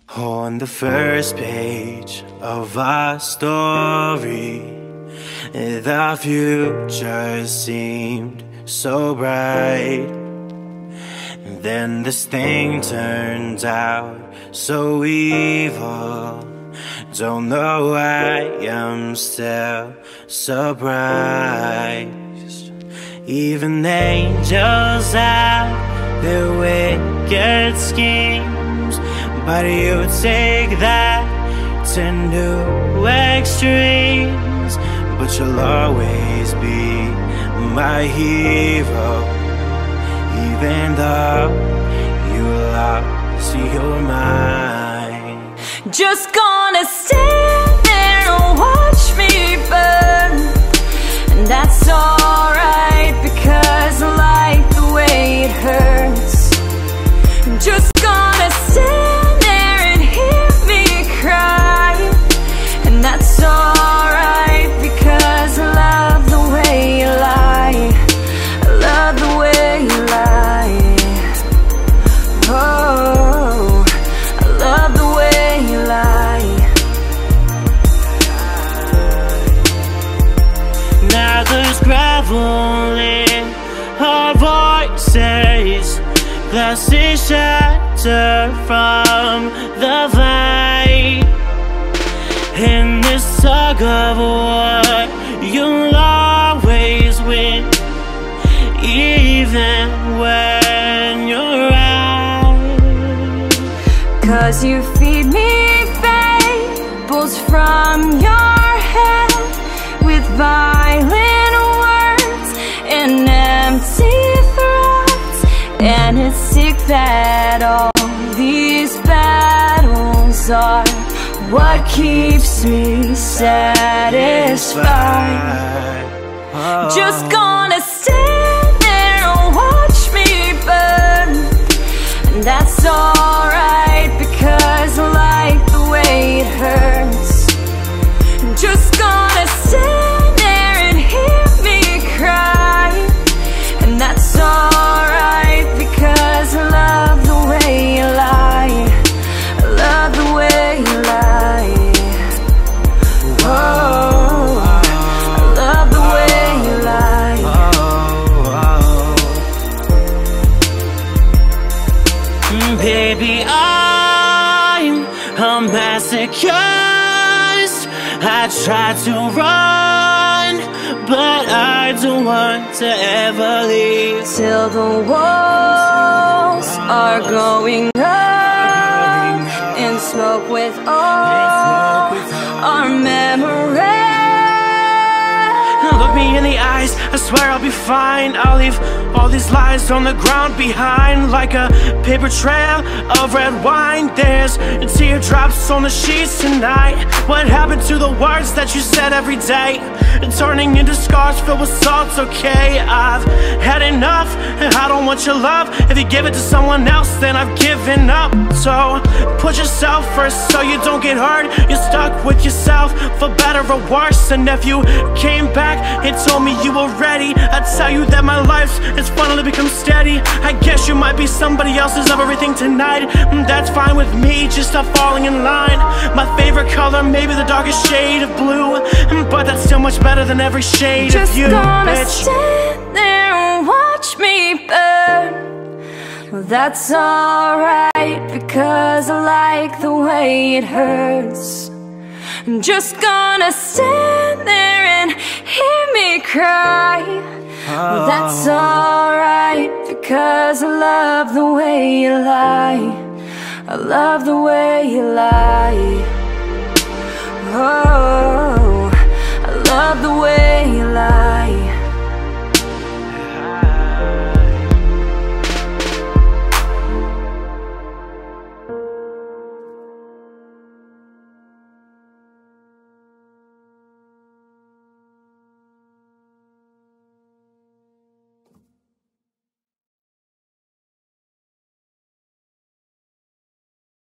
On the first page of our story, the future seemed so bright. Then this thing turned out so evil. Don't know why I'm still surprised. Even angels have their wicked schemes, but you take that to new extremes. But you'll always be my hero, even though you lost your mind. Just gonna stand there and watch me burn, and that's alright because I like the way it hurts. Just gonna stand there and hear me cry, and that's alright because I love the way you lie. I love the way you lie. Oh, I love the way you lie. Now there's gravel in our voices, glassy shattered from the fight. In this tug of war, you'll always win, even when you're out. 'Cause you feed me fables from your head with violent words and empty threats. And it's sick that all these battles are what keeps me satisfied. Just gonna stand there and watch me burn, and that's alright because I like the way it hurts. Just gonna stand there and hear me cry, and that's alright because I love the way you lie. I love the way you lie. Oh, I love the way you lie. Baby, I'm a masochist. I try to run, but I don't want to ever leave Till the walls are going up in smoke with all our memories. Look me in the eyes, I swear I'll be fine. I'll leave all these lies on the ground behind, like a paper trail of red wine. There's teardrops on the sheets tonight. What happened to the words that you said every day? Turning into scars filled with salt's okay. I've had enough, and I don't want your love. If you give it to someone else, then I've given up. So put yourself first so you don't get hurt. You're stuck with yourself for better or worse. And if you came back and told me you were ready, I'd tell you that my life has finally become steady. I guess you might be somebody else's everything tonight. That's fine with me, just stop falling in line. My favorite color may be the darkest shade of blue, but that's still much better than every shade Just of you, gonna bitch. stand there and watch me burn. Well, that's alright because I like the way it hurts. I'm just gonna stand there and hear me cry. Well, that's alright because I love the way you lie. I love the way you lie. Oh, I love the way